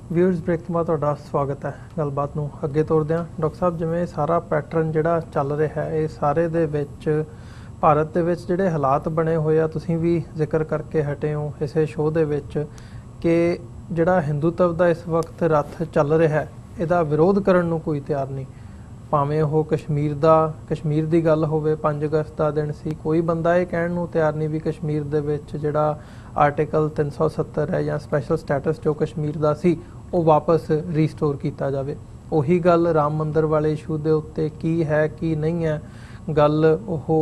Viewers break तो बाद तुहाडा स्वागत है। गलबात नूं अगे तोरदे हां। डॉक्टर साहब, जिवें सारा पैटर्न जिहड़ा चल रहा है, ये सारे दे विच भारत दे विच जिहड़े हालात बने हुए आ, तुसीं भी जिक्र करके हटे हो इसे शो दे विच कि जिहड़ा हिंदूत्व दा इस वक्त रथ चल रहा है, इहदा विरोध करन नूं कोई तैयार नहीं। भावें वो कश्मीर दी गल होवे, 5 अगस्त दा दिन सी, कोई बंदा ये कहण नूं तैयार नहीं भी कश्मीर दे विच जिहड़ा आर्टिकल 370 है या स्पैशल स्टैटस जो कश्मीर दा सी वो वापस रीस्टोर किया जाए। उही गल राम मंदिर वाले इशू के उत्ते की है की नहीं है, गल वो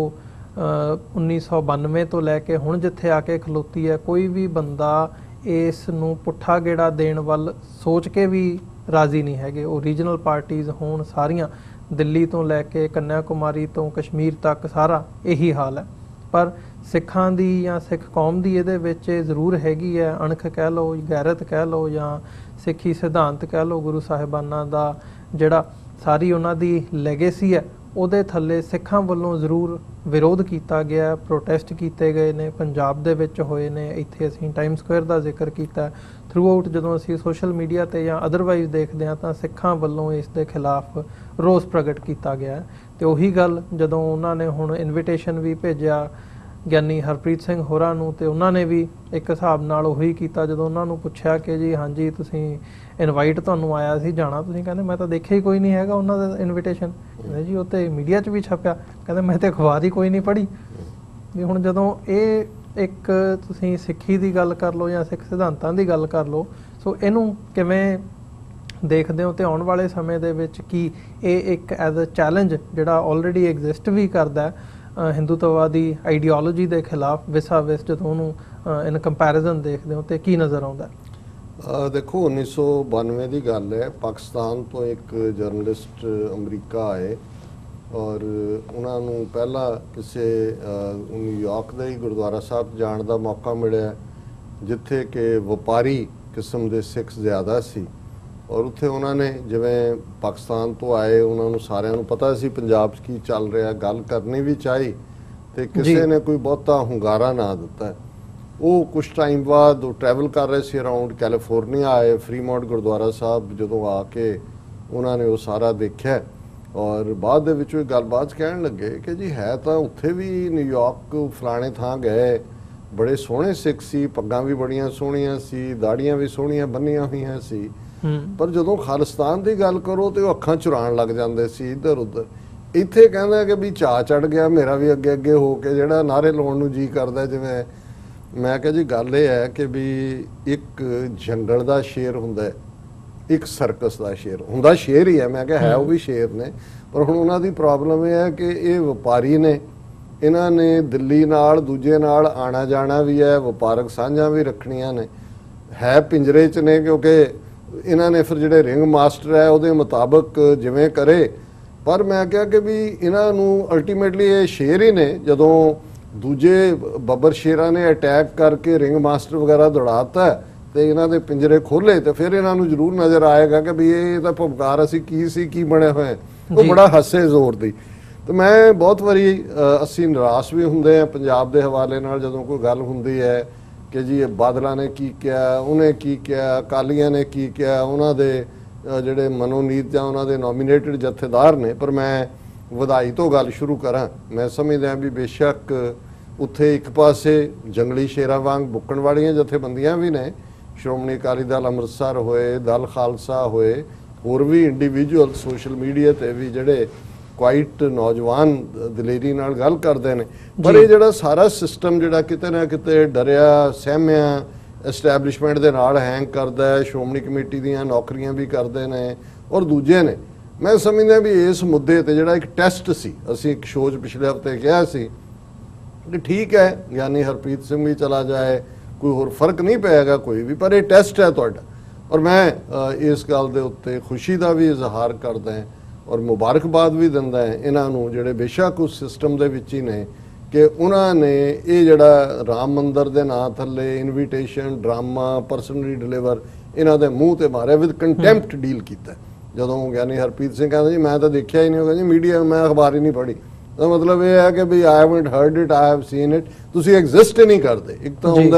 1992 तो लैके हुण जिथे आके खलोती है। कोई भी बंदा इस नूं पुट्ठा गेड़ा देण वल सोच के भी राजी नहीं है। वो रीजनल पार्टीज़ होण सारियां, दिल्ली तो लैके कन्याकुमारी तो कश्मीर तक सारा यही हाल है। पर सिखां दी या सिख कौम दी इहदे विच जरूर हैगी है अणख कह लो, गैरत कह लो या सिੱਖੀ सिद्धांत कह लो, गुरु साहिबाना दा जिहड़ा सारी उन्हां दी लैगेसी है ਉਹਦੇ ਥੱਲੇ ਸਿੱਖਾਂ ਵੱਲੋਂ ਜ਼ਰੂਰ ਵਿਰੋਧ ਕੀਤਾ ਗਿਆ, ਪ੍ਰੋਟੈਸਟ ਕੀਤੇ ਗਏ ਨੇ, ਪੰਜਾਬ ਦੇ ਵਿੱਚ ਹੋਏ ਨੇ। ਇੱਥੇ ਅਸੀਂ ਟਾਈਮ ਸਕੁਅਰ ਦਾ ਜ਼ਿਕਰ ਕੀਤਾ। ਥਰੂ ਆਊਟ ਜਦੋਂ ਅਸੀਂ ਸੋਸ਼ਲ ਮੀਡੀਆ ਤੇ ਜਾਂ ਅਦਰਵਾਈਜ਼ ਦੇਖਦੇ ਹਾਂ ਤਾਂ ਸਿੱਖਾਂ ਵੱਲੋਂ ਇਸ ਦੇ ਖਿਲਾਫ ਰੋਸ ਪ੍ਰਗਟ ਕੀਤਾ ਗਿਆ। ਤੇ ਉਹੀ ਗੱਲ ਜਦੋਂ ਉਹਨਾਂ ਨੇ ਹੁਣ ਇਨਵੀਟੇਸ਼ਨ ਵੀ ਭੇਜਿਆ ਗਿਆਨੀ ਹਰਪ੍ਰੀਤ ਸਿੰਘ ਹੋਰਾਂ ਨੂੰ, ਤੇ ਉਹਨਾਂ ਨੇ ਵੀ ਇੱਕ ਹਿਸਾਬ ਨਾਲ ਉਹੀ ਕੀਤਾ। ਜਦੋਂ ਉਹਨਾਂ ਨੂੰ ਪੁੱਛਿਆ ਕਿ ਜੀ ਹਾਂਜੀ ਤੁਸੀਂ ਇਨਵਾਈਟ ਤੁਹਾਨੂੰ ਆਇਆ ਸੀ ਜਾਣਾ, ਤੁਸੀਂ ਕਹਿੰਦੇ ਮੈਂ ਤਾਂ ਦੇਖਿਆ ਹੀ ਕੋਈ ਨਹੀਂ ਹੈਗਾ ਉਹਨਾਂ ਦਾ ਇਨਵੀਟੇਸ਼ਨ। ਕਹਿੰਦੇ ਜੀ ਉਹ ਤੇ ਮੀਡੀਆ 'ਚ ਵੀ ਛਪਿਆ, ਕਹਿੰਦੇ ਮੈਂ ਤੇ ਅਖਬਾਰ ਹੀ ਕੋਈ ਨਹੀਂ ਪੜ੍ਹੀ। ਵੀ ਹੁਣ ਜਦੋਂ ਇਹ ਇੱਕ ਤੁਸੀਂ ਸਿੱਖੀ ਦੀ ਗੱਲ ਕਰ ਲਓ ਜਾਂ ਸਿੱਖ ਸਿਧਾਂਤਾਂ ਦੀ ਗੱਲ ਕਰ ਲਓ, ਸੋ ਇਹਨੂੰ ਕਿਵੇਂ ਦੇਖਦੇ ਹੋ? ਤੇ ਆਉਣ ਵਾਲੇ ਸਮੇਂ ਦੇ ਵਿੱਚ ਕੀ ਇਹ ਇੱਕ ਐਜ਼ ਅ ਚੈਲੰਜ ਜਿਹੜਾ ਆਲਰੇਡੀ ਐਗਜ਼ਿਸਟ ਵੀ ਕਰਦਾ ਹਿੰਦੂਤਵਾਦੀ ਆਈਡੀਓਲੋਜੀ ਦੇ ਖਿਲਾਫ ਵਿਸਾ ਵਿਸ, ਜਦੋਂ ਉਹਨੂੰ ਇਨ ਕੰਪੈਰੀਜ਼ਨ ਦੇਖਦੇ ਹੋ ਤੇ ਕੀ ਨਜ਼ਰ ਆਉਂਦਾ? देखो 1992 की गल है। पाकिस्तान तो एक जर्नलिस्ट अमरीका आए और उन्होंने पहला किसी न्यूयॉर्क के ही गुरुद्वारा साहब जाने का मौका मिले जिथे कि व्यापारी किस्म के सिख ज़्यादा सी। और उत्थे उन्होंने जिवें पाकिस्तान तो आए, उन्होंने सारिਆਂ पता सी पंजाब की चल रहा, गल करनी भी चाहिए तो किसी ने कोई बहुता hunगारा ना दिता। वो कुछ टाइम बाद ट्रैवल कर रहे थे अराउंड कैलीफोर्निया आए, फ्रीमॉन्ट गुरुद्वारा साहब जो आके उन्होंने वो सारा देखा और बाद गलबात कह लगे कि जी है तो उत्थे भी न्यूयॉर्क फलाने थां गए, बड़े सोहने सिख सी, पग्गां भी बड़ियां सोहणियां सी, दाड़ियां भी सोहणियां बन्नियां होईयां सी, पर जदों खालिस्तान की गल करो तो अखां चुराण लग जाते सी इधर उधर। इत्थे कहंदा कि भी चा चढ़ गया मेरा भी अगे अगे हो के जिहड़ा नारे लाउण नूं जी करदा। जिवें मैं कहा जी गल ये है कि भी एक जंगल का शेर हुंदा है, एक सर्कस का शेर हुंदा, शेर ही है। मैं कहा है वो भी शेर ने, पर हुण उन्हां दी प्रॉब्लम यह है कि ये व्यापारी ने, इन्हां ने दिल्ली नाल दूजे नाल आना जाना भी है, व्यापारक सांझां भी रखणियां ने, है पिंजरे च ने, क्योंकि इन्हां ने फिर जिहड़े रिंग मास्टर है उहदे मुताबक जिवें करे। पर मैं कहा कि भी इन्हां नूं अल्टीमेटली ये शेर ही ने। जदों दूजे बब्बर शेरां ने अटैक करके रिंग मास्टर वगैरह दौड़ाता है तो इन्हां दे पिंजरे खोले तो फिर इन्हां नूं जरूर नज़र आएगा कि भी ये तो भुमकार असी की बने हुए हैं। वो बड़ा हसे जोर दी। तो मैं बहुत वारी असी निराश भी हुंदे हैं पंजाब के हवाले नाल जदों कोई गल हुंदी है कि जी बादलों ने की किया, उन्हें की किया, अकालियां ने की किया, उन्हां दे जिहड़े मनोनीत या उन्हां दे नॉमीनेटेड जथेदार ने। पर मैं ਵਧਾਈ तो गल शुरू करा। मैं समझदा भी बेशक उत्थे एक पासे जंगली शेरां वांग बुकण वालियां जथेबंदियां भी ने, श्रोमणी अकाली दल अमृतसर होए, दल खालसा होए, होर भी इंडिविजुअल सोशल मीडिया ते भी जिहड़े क्वाइट नौजवान दलेरी नाल गल करदे ने। पर ये जिहड़ा सारा सिस्टम जिहड़ा किते ना किते डरिया सहमिया एस्टैबलिशमेंट दे नाल हैंग करदा है, श्रोमणी कमेटी दीयां नौकरियां भी करदे ने और दूजे ने। मैं समझदा भी इस मुद्दे ते जिहड़ा एक टेस्ट सी, असीं एक शो पिछले हफ्ते कहा सी कि ठीक है यानी हरप्रीत सिंह भी चला जाए, कोई होर फर्क नहीं पेगा कोई भी, पर यह टेस्ट है तुहाडा। और मैं इस गल दे उत्ते खुशी का भी इजहार करदा है और मुबारकबाद भी दिंदा है इन्हां नूं जिहड़े बेशक उस सिस्टम दे विच ही ने कि उन्होंने ये जिहड़ा राम मंदिर दे नां थल्ले इनविटेशन ड्रामा परसनली डिलीवर इन्हां दे मूँह ते मारे विद कंटैंप्ट डील कीता। जदों ज्ञानी हरप्रीत सिंह कहते जी मैं तो देखा ही नहीं होगा जी, मीडिया मैं अखबार ही नहीं पढ़ी, तो मतलब ये है कि भी I haven't heard it, I have seen it. तुसीं एग्जिस्ट ही नहीं करते। एक तो हुंदा है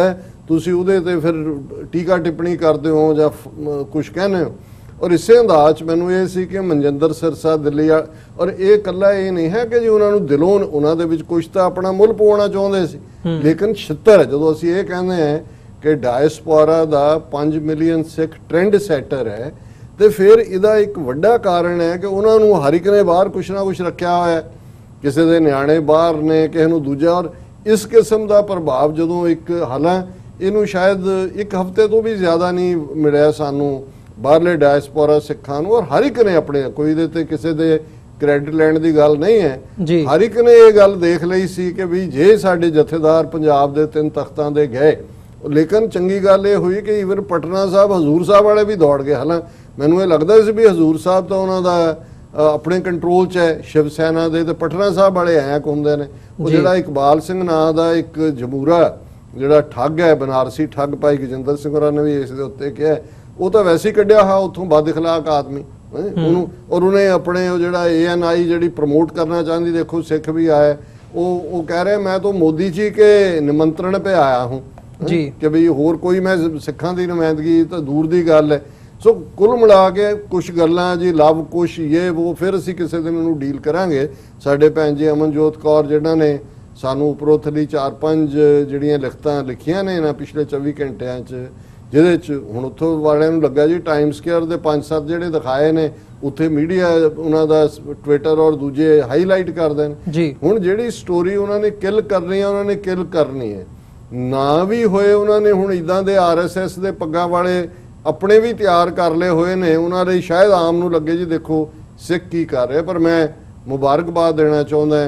ਤੁਸੀਂ ਉਹਦੇ ਤੇ ਫਿਰ ਟੀਕਾ ਟਿੱਪਣੀ ਕਰਦੇ ਹੋ ਜਾਂ ਕੁਝ ਕਹਿੰਦੇ ਹੋ। ਔਰ ਇਸੇ ਅੰਦਾਜ਼ 'ਚ ਮੈਨੂੰ ਇਹ ਸੀ ਕਿ ਮਨਜਿੰਦਰ ਸਿਰਸਾ ਦਿੱਲੀ ਔਰ ਇਹ ਇਕੱਲਾ ਇਹ ਨਹੀਂ ਹੈ ਕਿ ਜੀ ਉਹਨਾਂ ਨੂੰ ਦਿਲੋਂ ਉਹਨਾਂ ਦੇ ਵਿੱਚ ਕੁਝ ਤਾਂ ਆਪਣਾ ਮੁੱਲ ਪਾਉਣਾ ਚਾਹੁੰਦੇ ਸੀ, ਲੇਕਿਨ ਛਿੱਤਰ ਜਦੋਂ ਅਸੀਂ ਇਹ ਕਹਿੰਦੇ ਹਾਂ ਕਿ ਡਾਇਸਪੋਰਾ ਦਾ 5 ਮਿਲੀਅਨ ਸਿੱਖ ਟ੍ਰੈਂਡ ਸੈਟਰ ਹੈ, ਤੇ ਫਿਰ ਇਹਦਾ ਇੱਕ ਵੱਡਾ ਕਾਰਨ ਹੈ ਕਿ ਉਹਨਾਂ ਨੂੰ ਹਰ ਇੱਕ ਨੇ ਬਾਹਰ ਕੁਛ ਨਾ ਕੁਛ ਰੱਖਿਆ ਹੋਇਆ, ਕਿਸੇ ਦੇ ਨਿਆਣੇ ਬਾਹਰ ਨੇ, ਕਿਸੇ ਨੂੰ ਦੂਜਾ। ਔਰ ਇਸ ਕਿਸਮ ਦਾ ਪ੍ਰਭਾਵ ਜਦੋਂ ਇੱਕ ਹਾਲਾਂ ਇਹਨੂੰ ਸ਼ਾਇਦ ਇੱਕ ਹਫ਼ਤੇ ਤੋਂ ਵੀ ਜ਼ਿਆਦਾ ਨਹੀਂ ਮਿਲਿਆ ਸਾਨੂੰ ਬਾਹਰਲੇ ਡਾਇਸਪੋਰਾ ਸਿੱਖਾਂ ਨੂੰ, ਔਰ ਹਰ ਇੱਕ ਨੇ ਆਪਣੇ, ਕੋਈ ਦੇ ਤੇ ਕਿਸੇ ਦੇ ਕ੍ਰੈਡਿਟ ਲੈਣ ਦੀ ਗੱਲ ਨਹੀਂ ਹੈ, ਹਰ ਇੱਕ ਨੇ ਇਹ ਗੱਲ ਦੇਖ ਲਈ ਸੀ ਕਿ ਵੀ ਜੇ ਸਾਡੇ ਜਥੇਦਾਰ ਪੰਜਾਬ ਦੇ 3 ਤਖਤਾਂ ਦੇ ਗਏ। ਲੇਕਿਨ ਚੰਗੀ ਗੱਲ ਇਹ ਹੋਈ ਕਿ ਈਵਨ ਪਟਨਾ ਸਾਹਿਬ ਹਜ਼ੂਰ ਸਾਹਿਬ ਵਾਲੇ ਵੀ ਦੌੜ ਗਏ। ਹਾਲਾਂ ਮੈਨੂੰ ਇਹ ਲੱਗਦਾ ਸੀ ਵੀ ਹਜ਼ੂਰ ਸਾਹਿਬ ਤਾਂ ਉਹਨਾਂ ਦਾ ਆਪਣੇ ਕੰਟਰੋਲ 'ਚ ਹੈ ਸ਼ਿਵ ਸੈਨਾ ਦੇ, ਤੇ ਪਟਨਾ ਸਾਹਿਬ ਵਾਲੇ ਐਂ ਹੁੰਦੇ ਨੇ। ਉਹ ਜਿਹੜਾ ਇਕਬਾਲ ਸਿੰਘ ਨਾਂ ਦਾ ਇੱਕ ਜਮੂਰਾ ਜਿਹੜਾ ਠੱਗ ਹੈ, ਬਨਾਰਸੀ ਠੱਗ, ਭਾਈ ਗਜਿੰਦਰ ਸਿੰਘ ਹੋਰਾਂ ਨੇ ਵੀ ਇਸ ਦੇ ਉੱਤੇ ਕਿਹਾ, ਉਹ ਤਾਂ ਵੈਸੇ ਹੀ ਕੱਢਿਆ ਹਾਂ ਉੱਥੋਂ ਬਦ ਇਖਲਾਕ ਆਦਮੀ ਉਹਨੂੰ। ਔਰ ਉਹਨੇ ਆਪਣੇ ਉਹ ਜਿਹੜਾ ANI ਜਿਹੜੀ ਪ੍ਰਮੋਟ ਕਰਨਾ ਚਾਹੁੰਦੀ, ਦੇਖੋ ਸਿੱਖ ਵੀ ਆਏ, ਉਹ ਕਹਿ ਰਹੇ ਮੈਂ ਤਾਂ ਮੋਦੀ ਜੀ ਕੇ ਨਿਮੰਤਰਣ पे ਆਇਆ ਹੂੰ ਜੀ, ਕਿ ਵੀ ਹੋਰ ਕੋਈ ਮੈਂ ਸਿੱਖਾਂ ਦੀ ਨੁਮਾਇੰਦਗੀ ਤਾਂ ਦੂਰ ਦੀ ਗੱਲ ਹੈ। ਸੋ ਕੁੱਲ ਮਿਲਾ ਕੇ ਕੁਝ ਗੱਲਾਂ ਜੀ ਲਵ ਕੁਛ ਇਹ ਉਹ ਫਿਰ ਅਸੀਂ ਕਿਸੇ ਦਿਨ ਇਹਨੂੰ ਡੀਲ ਕਰਾਂਗੇ। ਸਾਡੇ ਭੈਣ ਜੀ ਅਮਨਜੋਤ ਕੌਰ ਜਿਹਨਾਂ ਨੇ ਸਾਨੂੰ ਉੱਪਰੋਂ ਥੱਲੇ 4-5 ਜਿਹੜੀਆਂ ਲਿਖਤਾਂ ਲਿਖੀਆਂ ਨੇ ਇਹਨਾਂ ਪਿਛਲੇ 24 ਘੰਟਿਆਂ 'ਚ, ਜਿਹਦੇ 'ਚ ਹੁਣ ਉੱਥੋਂ ਵਾਲਿਆਂ ਨੂੰ ਲੱਗਾ ਜੀ ਟਾਈਮ ਸਕੁਏਅਰ ਦੇ 5-7 ਜਿਹੜੇ ਦਿਖਾਏ ਨੇ ਉੱਥੇ ਮੀਡੀਆ ਉਹਨਾਂ ਦਾ ਟਵਿੱਟਰ ਔਰ ਦੂਜੇ ਹਾਈਲਾਈਟ ਕਰਦੇ ਨੇ ਜੀ। ਹੁਣ ਜਿਹੜੀ ਸਟੋਰੀ ਉਹਨਾਂ ਨੇ ਕਿਲ ਕਰਨੀ ਹੈ, ਉਹਨਾਂ ਨੇ ਕਿਲ ਕਰਨੀ ਹੈ, ਨਾ ਵੀ ਹੋਏ ਉਹਨਾਂ ਨੇ ਹੁਣ ਇਦਾਂ ਦੇ RSS ਦੇ ਪੱਗਾਂ ਵਾਲੇ ਆਪਣੇ ਵੀ ਤਿਆਰ ਕਰ ਲਏ ਹੋਏ ਨੇ। ਉਹਨਾਂ ਲਈ ਸ਼ਾਇਦ ਆਮ ਨੂੰ ਲੱਗੇ ਜੀ ਦੇਖੋ ਸਿੱਖ ਕੀ ਕਰ ਰਿਹਾ, ਪਰ ਮੈਂ ਮੁਬਾਰਕਬਾਦ ਦੇਣਾ ਚਾਹੁੰਦਾ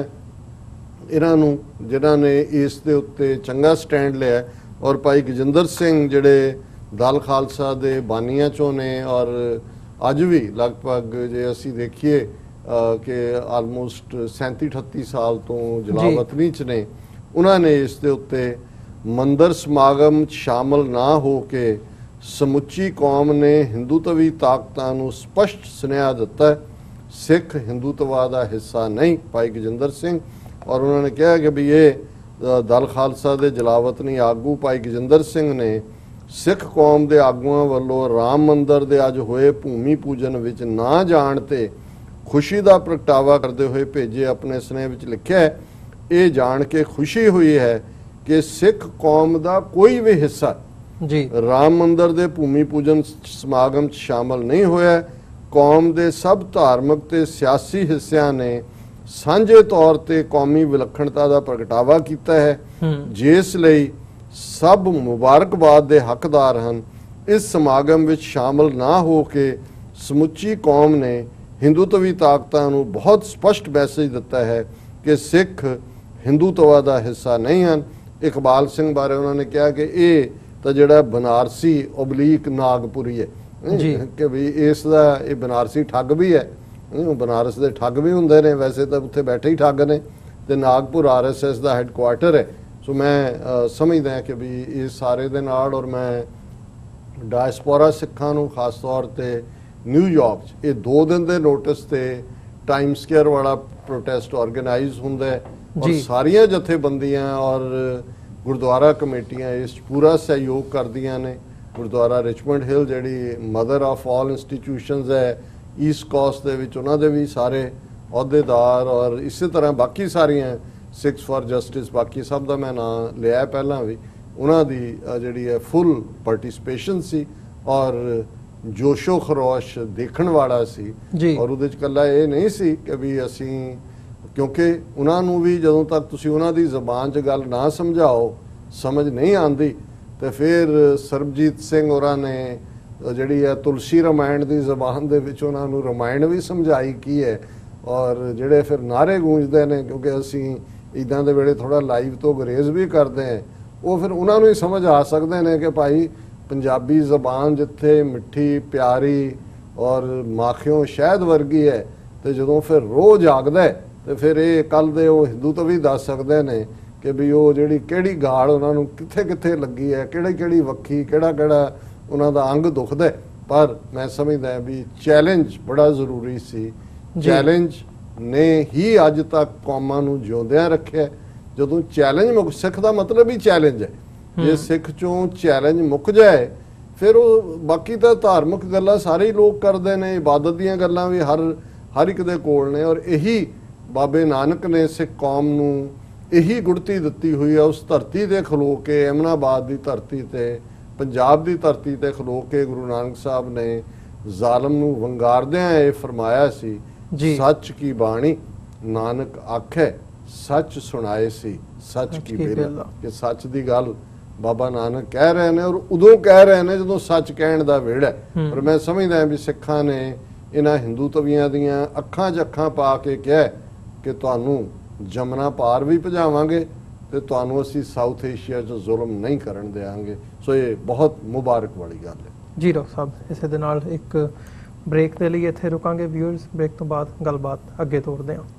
ਇਹਨਾਂ ਨੂੰ ਜਿਨ੍ਹਾਂ ਨੇ ਇਸ ਦੇ ਉੱਤੇ ਚੰਗਾ ਸਟੈਂਡ ਲਿਆ। ਔਰ ਭਾਈ ਗਜਿੰਦਰ ਸਿੰਘ ਜਿਹੜੇ ਦਲ ਖਾਲਸਾ ਦੇ ਬਾਨੀਆਂ ਚੋਂ ਨੇ, ਔਰ ਅੱਜ ਵੀ ਲਗਭਗ ਜੇ ਅਸੀਂ ਦੇਖੀਏ ਕਿ ਆਲਮੋਸਟ 37-38 ਸਾਲ ਤੋਂ ਜਲਾਵਤਨੀ 'ਚ ਨੇ, ਉਹਨਾਂ ਨੇ ਇਸ ਦੇ ਉੱਤੇ ਮੰਦਰ ਸਮਾਗਮ 'ਚ ਸ਼ਾਮਲ ਨਾ ਹੋ ਕੇ ਸਮੁੱਚੀ ਕੌਮ ਨੇ ਹਿੰਦੂਤਵੀ ਤਾਕਤਾਂ ਨੂੰ ਸਪਸ਼ਟ ਸੁਨੇਹਾ ਦਿੱਤਾ, ਸਿੱਖ ਹਿੰਦੂਤਵਾ ਦਾ ਹਿੱਸਾ ਨਹੀਂ, ਭਾਈ ਗਜਿੰਦਰ ਸਿੰਘ। ਔਰ ਉਹਨਾਂ ਨੇ ਕਿਹਾ ਕਿ ਵੀ ਇਹ ਦਲ ਖਾਲਸਾ ਦੇ ਜਲਾਵਤਨੀ ਆਗੂ ਭਾਈ ਗਜਿੰਦਰ ਸਿੰਘ ਨੇ ਸਿੱਖ ਕੌਮ ਦੇ ਆਗੂਆਂ ਵੱਲੋਂ ਰਾਮ ਮੰਦਰ ਦੇ ਅੱਜ ਹੋਏ ਭੂਮੀ ਪੂਜਨ ਵਿੱਚ ਨਾ ਜਾਣ ਤੇ ਖੁਸ਼ੀ ਦਾ ਪ੍ਰਗਟਾਵਾ ਕਰਦੇ ਹੋਏ ਭੇਜੇ ਆਪਣੇ ਸੁਨੇਹੇ ਵਿੱਚ ਲਿਖਿਆ, ਇਹ ਜਾਣ ਕੇ ਖੁਸ਼ੀ ਹੋਈ ਹੈ ਕਿ ਸਿੱਖ ਕੌਮ ਦਾ ਕੋਈ ਵੀ ਹਿੱਸਾ ਜੀ ਰਾਮ ਮੰਦਰ ਦੇ ਭੂਮੀ ਪੂਜਨ ਸਮਾਗਮ 'ਚ ਸ਼ਾਮਲ ਨਹੀਂ ਹੋਇਆ। ਕੌਮ ਦੇ ਸਭ ਧਾਰਮਿਕ ਤੇ ਸਿਆਸੀ ਹਿੱਸਿਆਂ ਨੇ ਸਾਂਝੇ ਤੌਰ ਤੇ ਕੌਮੀ ਵਿਲੱਖਣਤਾ ਦਾ ਪ੍ਰਗਟਾਵਾ ਕੀਤਾ ਹੈ, ਜਿਸ ਲਈ ਸਭ ਮੁਬਾਰਕਬਾਦ ਦੇ ਹੱਕਦਾਰ ਹਨ। ਇਸ ਸਮਾਗਮ ਵਿੱਚ ਸ਼ਾਮਲ ਨਾ ਹੋ ਕੇ ਸਮੁੱਚੀ ਕੌਮ ਨੇ ਹਿੰਦੂਤਵੀ ਤਾਕਤਾਂ ਨੂੰ ਬਹੁਤ ਸਪਸ਼ਟ ਮੈਸੇਜ ਦਿੱਤਾ ਹੈ ਕਿ ਸਿੱਖ ਹਿੰਦੂਤਵਾ ਦਾ ਹਿੱਸਾ ਨਹੀਂ ਹਨ। ਇਕਬਾਲ ਸਿੰਘ ਬਾਰੇ ਉਹਨਾਂ ਨੇ ਕਿਹਾ ਕਿ ਇਹ ਤਾਂ ਜਿਹੜਾ ਬਨਾਰਸੀ ਓਬਲੀਕ ਨਾਗਪੁਰੀ ਹੈ ਕਿ ਵੀ ਇਸ ਦਾ ਇਹ ਬਨਾਰਸੀ ਠੱਗ ਵੀ ਹੈ, ਬਨਾਰਸ ਦੇ ਠੱਗ ਵੀ ਹੁੰਦੇ ਨੇ, ਵੈਸੇ ਤਾਂ ਉੱਥੇ ਬੈਠੇ ਹੀ ਠੱਗ ਨੇ, ਤੇ ਨਾਗਪੁਰ RSS ਦਾ ਹੈੱਡਕੁਆਰਟਰ ਹੈ। ਸੋ ਮੈਂ ਸਮਝਦਾ ਕਿ ਵੀ ਇਸ ਸਾਰੇ ਦੇ ਨਾਲ, ਔਰ ਮੈਂ ਡਾਇਸਪੋਰਾ ਸਿੱਖਾਂ ਨੂੰ ਖਾਸ ਤੌਰ ਤੇ ਨਿਊਯਾਰਕ 'ਚ ਇਹ 2 ਦਿਨ ਦੇ ਨੋਟਿਸ ਤੇ ਟਾਈਮ ਸਕੁਏਅਰ ਵਾਲਾ ਪ੍ਰੋਟੈਸਟ ਆਰਗੇਨਾਈਜ਼ ਹੁੰਦਾ ਹੈ, ਔਰ ਸਾਰੀਆਂ ਜਥੇਬੰਦੀਆਂ ਔਰ ਗੁਰਦੁਆਰਾ ਕਮੇਟੀਆਂ ਇਸ ਪੂਰਾ ਸਹਿਯੋਗ ਕਰਦੀਆਂ ਨੇ। ਗੁਰਦੁਆਰਾ ਰਿਚਮੰਡ ਹਿੱਲ ਜਿਹੜੀ ਮਦਰ ਆਫ ਆਲ ਇੰਸਟੀਟਿਊਸ਼ਨਸ ਹੈ ਈਸਟ ਕੋਸਟ ਦੇ ਵਿੱਚ, ਉਹਨਾਂ ਦੇ ਵੀ ਸਾਰੇ ਅਹੁਦੇਦਾਰ, ਔਰ ਇਸੇ ਤਰ੍ਹਾਂ ਬਾਕੀ ਸਾਰੀਆਂ ਸਿੱਖਸ ਫਾਰ ਜਸਟਿਸ, ਬਾਕੀ ਸਭ ਦਾ ਮੈਂ ਨਾਂ ਲਿਆ ਪਹਿਲਾਂ ਵੀ, ਉਹਨਾਂ ਦੀ ਜਿਹੜੀ ਹੈ ਫੁੱਲ ਪਾਰਟਿਸਿਪੇਸ਼ਨ ਸੀ ਔਰ ਜੋਸ਼ੋ ਖਰੋਸ਼ ਦੇਖਣ ਵਾਲਾ ਸੀ। ਔਰ ਉਹਦੇ 'ਚ ਇਕੱਲਾ ਇਹ ਨਹੀਂ ਸੀ ਕਿ ਵੀ ਅਸੀਂ, ਕਿਉਂਕਿ ਉਹਨਾਂ ਨੂੰ ਵੀ ਜਦੋਂ ਤੱਕ ਤੁਸੀਂ ਉਹਨਾਂ ਦੀ ਜ਼ਬਾਨ 'ਚ ਗੱਲ ਨਾ ਸਮਝਾਓ ਸਮਝ ਨਹੀਂ ਆਉਂਦੀ। ਤੇ ਫਿਰ ਸਰਬਜੀਤ ਸਿੰਘ ਹੋਰਾਂ ਨੇ ਜਿਹੜੀ ਹੈ ਤੁਲਸੀ ਰਾਮਾਇਣ ਦੀ ਜ਼ਬਾਨ ਦੇ ਵਿੱਚ ਉਹਨਾਂ ਨੂੰ ਰਾਮਾਇਣ ਵੀ ਸਮਝਾਈ ਕੀ ਹੈ, ਔਰ ਜਿਹੜੇ ਫਿਰ ਨਾਰੇ ਗੂੰਜਦੇ ਨੇ, ਕਿਉਂਕਿ ਅਸੀਂ ਇੱਦਾਂ ਦੇ ਵੇਲੇ ਥੋੜਾ ਲਾਈਵ ਤੋਂ ਗੁਰੇਜ਼ ਵੀ ਕਰਦੇ ਹਾਂ, ਉਹ ਫਿਰ ਉਹਨਾਂ ਨੂੰ ਹੀ ਸਮਝ ਆ ਸਕਦੇ ਨੇ ਕਿ ਭਾਈ ਪੰਜਾਬੀ ਜ਼ਬਾਨ ਜਿੱਥੇ ਮਿੱਠੀ ਪਿਆਰੀ ਔਰ ਮਾਖਿਓਂ ਸ਼ਹਿਦ ਵਰਗੀ ਹੈ, ਤੇ ਜਦੋਂ ਫਿਰ ਰੋਜ਼ ਜਾਗਦਾ ਤੇ ਫਿਰ ਇਹ ਕੱਲ ਦੇ ਉਹ ਹਿੰਦੂ ਤੋਂ ਵੀ ਦੱਸ ਸਕਦੇ ਨੇ ਕਿ ਵੀ ਉਹ ਜਿਹੜੀ ਕਿਹੜੀ ਗਾਲ ਉਹਨਾਂ ਨੂੰ ਕਿੱਥੇ ਕਿੱਥੇ ਲੱਗੀ ਹੈ, ਕਿਹੜੀ ਵੱਖੀ, ਕਿਹੜਾ ਉਹਨਾਂ ਦਾ ਅੰਗ ਦੁਖਦਾ। ਪਰ ਮੈਂ ਸਮਝਦਾ ਵੀ ਚੈਲੰਜ ਬੜਾ ਜ਼ਰੂਰੀ ਸੀ। ਚੈਲੰਜ ਨੇ ਹੀ ਅੱਜ ਤੱਕ ਕੌਮਾਂ ਨੂੰ ਜਿਉਂਦਿਆਂ ਰੱਖਿਆ। ਜਦੋਂ ਚੈਲੰਜ ਸਿੱਖ ਦਾ ਮਤਲਬ ਹੀ ਚੈਲੰਜ ਹੈ, ਜੇ ਸਿੱਖ ਚੋਂ ਚੈਲੰਜ ਮੁੱਕ ਜਾਏ ਫਿਰ ਉਹ ਬਾਕੀ ਤਾਂ ਧਾਰਮਿਕ ਗੱਲਾਂ ਸਾਰੇ ਹੀ ਲੋਕ ਕਰਦੇ ਨੇ, ਇਬਾਦਤ ਦੀਆਂ ਗੱਲਾਂ ਵੀ ਹਰ ਇੱਕ ਦੇ ਕੋਲ ਨੇ। ਔਰ ਇਹੀ ਬਾਬੇ ਨਾਨਕ ਨੇ ਸਿੱਖ ਕੌਮ ਨੂੰ ਇਹੀ ਗੁੜਤੀ ਦਿੱਤੀ ਹੋਈ ਹੈ। ਉਸ ਧਰਤੀ ਤੇ ਖਲੋ ਕੇ, ਅਹਿਮਦਾਬਾਦ ਦੀ ਧਰਤੀ ਤੇ, ਪੰਜਾਬ ਦੀ ਧਰਤੀ ਤੇ ਖਲੋ ਕੇ ਗੁਰੂ ਨਾਨਕ ਸਾਹਿਬ ਨੇ ਜ਼ਾਲਮ ਨੂੰ ਵੰਗਾਰਦਿਆਂ ਇਹ ਫਰਮਾਇਆ ਸੀ, ਸੱਚ ਕੀ ਬਾਣੀ ਨਾਨਕ ਆਖੇ ਸੱਚ ਸੁਣਾਏ ਸੀ ਸੱਚ ਕੀ ਬੇਲਾ। ਕਿ ਸੱਚ ਦੀ ਗੱਲ ਬਾਬਾ ਨਾਨਕ ਕਹਿ ਰਹੇ ਨੇ, ਔਰ ਉਦੋਂ ਕਹਿ ਰਹੇ ਨੇ ਜਦੋਂ ਸੱਚ ਕਹਿਣ ਦਾ ਵੇੜਾ ਹੈ। ਪਰ ਮੈਂ ਸਮਝਦਾ ਵੀ ਸਿੱਖਾਂ ਨੇ ਇਹਨਾਂ ਹਿੰਦੂ ਤਵੀਆਂ ਦੀਆਂ ਅੱਖਾਂ 'ਚ ਅੱਖਾਂ ਪਾ ਕੇ ਕਿਹਾ ਕਿ ਤੁਹਾਨੂੰ ਜਮਨਾ ਪਾਰ ਵੀ ਭਜਾਵਾਂਗੇ ਤੇ ਤੁਹਾਨੂੰ ਅਸੀਂ ਸਾਊਥ ਏਸ਼ੀਆ 'ਚ ਜ਼ੁਲਮ ਨਹੀਂ ਕਰਨ ਦੇਵਾਂਗੇ। ਸੋ ਇਹ ਬਹੁਤ ਮੁਬਾਰਕ ਵਾਲੀ ਗੱਲ ਹੈ ਜੀ। ਡਾਕਟਰ ਸਾਹਿਬ, ਇਸੇ ਦੇ ਨਾਲ ਇੱਕ ਬ੍ਰੇਕ ਦੇ ਲਈ ਇੱਥੇ ਰੁਕਾਂਗੇ। ਵਿਊਅਰਸ, ਬ੍ਰੇਕ ਤੋਂ ਬਾਅਦ ਗੱਲਬਾਤ ਅੱਗੇ ਤੋਰਦੇ ਹਾਂ।